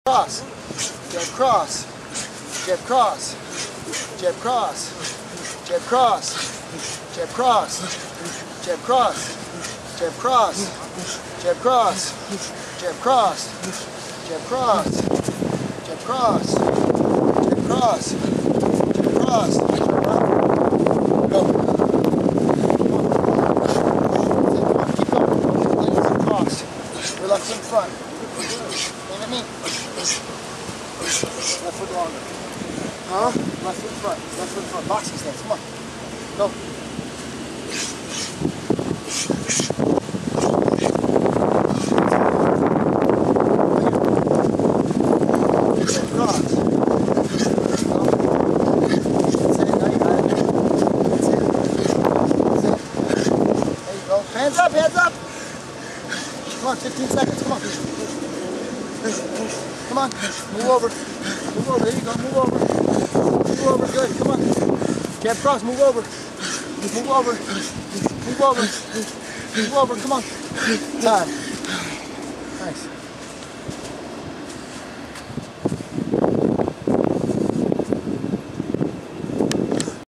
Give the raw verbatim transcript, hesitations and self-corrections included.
Cross. Jab cross. Jab cross. Jab cross. Jab cross. Jab cross. Jab cross. Jab cross. Jab cross. Jab cross. Jab cross. Jab cross. Jab cross. Jab cross. Go. Keep going. Legs across. Relax in front. Aim at me. Left foot longer. Huh? Left foot front. Left foot front. Boxing stance. Come on. Go. Hands up, hands up! Come on, fifteen seconds, come on. Come on, move over. Move over, there you go, move over. Move over, good, come on. Jab cross, move over. Move over. Move over. Move over, come on. Time. Nice.